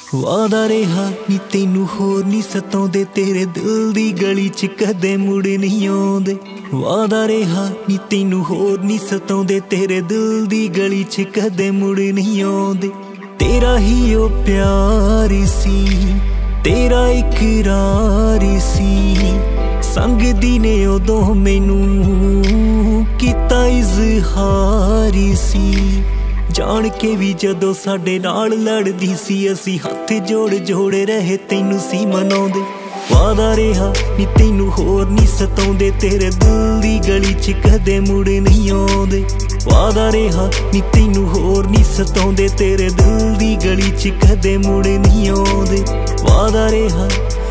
वादा रहा नी तैनू होर नी सताउंदे, तेरे दिल दी गली च कदे मुड़ नहीं आउंदे। वादा रहा नी तैनू होर नी सताउंदे, तेरे दिल दी गली च कदे मुड़ नहीं आउंदे। तेरा ही ओ प्यार सी, तेरा इकरार सी, संग दी ने उदों मैनू कीता इज़हार सी। जान के भी जदों साडे नाल लड़दी सी, असी हथ जोड़ जोड़ रहे तैनू सी मनाउंदे। वादा रहा नी तैनू होर नी सताउंदे, तेरे दिल दी गली च कदे मुड़ नहीं आउंदे। वादा रहा नी तैनू होर नी सताउंदे, तेरे दिल दी गली च कदे मुड़ नहीं आउंदे। वादा रहा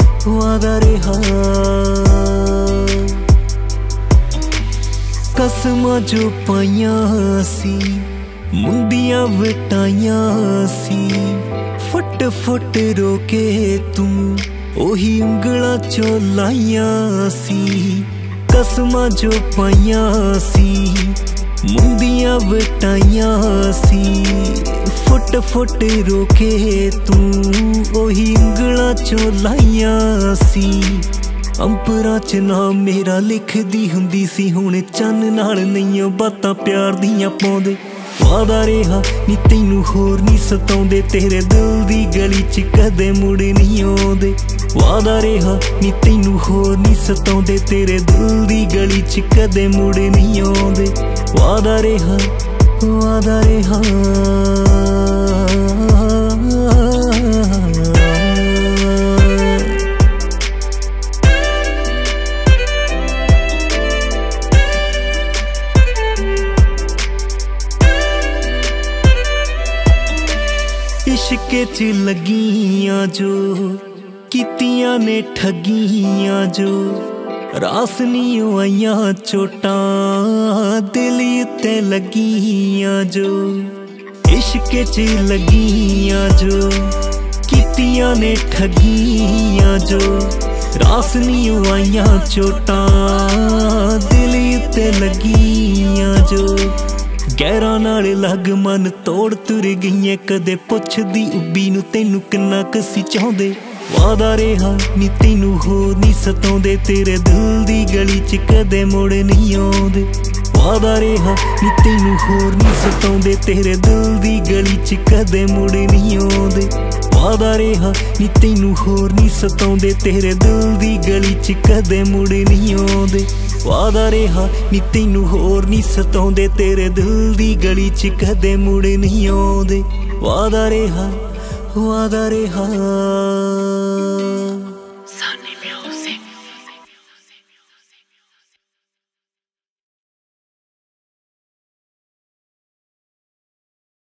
कसमां जो पाइयां सी, मुंदियां वटाइयां सी, फुट फुट रोके तू ओही उंगलां चो लाइयां सी। कसमां जो पाइयां सी, मुंदियां वटाइयां सी, फुट फुट रोके तू ओही उंगलां चो लाइयां सी। अंबरां च नाम मेरा लिखदी हुंदी सी, हुण चन्न नाल नहीं बातां प्यार दियां पाउंदे। वादा रहा नी तैनू होर नी सताउंदे, तेरे दिल दी गली च कदे मुड़ नहीं आउंदे। वादा रहा नी तैनू होर नी सताउंदे, तेरे दिल दी गली च कदे मुड़ नहीं आउंदे। वादा रहा इश्के च लगियां जो कीतियां ने ठगियां, जो रास नी आइयां चोटां दिल ते लगियां। जो इश्के च लगियां जो कीतियां ने ठगियां, जो रास नी आइयां चोटां दिल ते लगियां। जो गैरां नाल लग मन तोड़ तुर गईए, कदे पुछदी उब्बी नू तैनू किन्ना कसी चाहुंदे। वादा रहा नी तैनू होर नी सताउंदे, तेरे दिल दी गली च कदे मुड़ नहीं आउंदे। वादा रहा नी तैनू होर नी सताउंदे, तेरे दिल दी गली च कदे मुड़ नहीं आउंदे। वादा रहा नी तैनू होर नी सताउंदे, तेरे दिल दी गली च कदे मुड़ नहीं आउंदे। वादा रहा नी तैनू होर नी सताउंदे, तेरे दिल दी गली च कदे मुड़ नहीं आउंदे। वादा रहा